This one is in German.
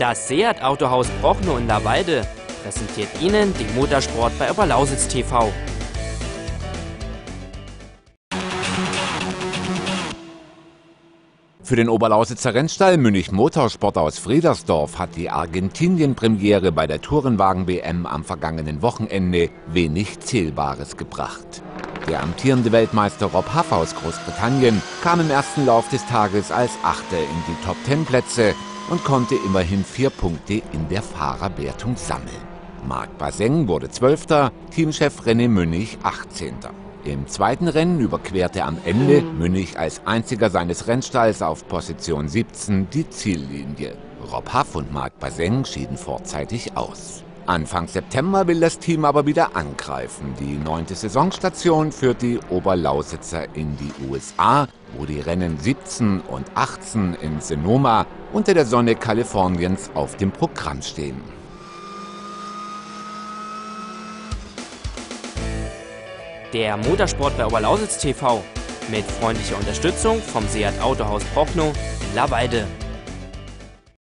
Das Seat Autohaus Prochnow in Laweide präsentiert Ihnen den Motorsport bei Oberlausitz TV. Für den Oberlausitzer Rennstall Münich Motorsport aus Friedersdorf hat die Argentinien-Premiere bei der Tourenwagen-WM am vergangenen Wochenende wenig Zählbares gebracht. Der amtierende Weltmeister Rob Huff aus Großbritannien kam im ersten Lauf des Tages als Achter in die Top-10-Plätze und konnte immerhin 4 Punkte in der Fahrerwertung sammeln. Marc Bazin wurde 12., Teamchef René Münnig 18. Im zweiten Rennen überquerte am Ende Münnig als einziger seines Rennstalls auf Position 17 die Ziellinie. Rob Huff und Marc Bazin schieden vorzeitig aus. Anfang September will das Team aber wieder angreifen. Die 9. Saisonstation führt die Oberlausitzer in die USA, wo die Rennen 17 und 18 in Sonoma unter der Sonne Kaliforniens auf dem Programm stehen. Der Motorsport bei Oberlausitz TV mit freundlicher Unterstützung vom Seat Autohaus Prochnow in Laweide.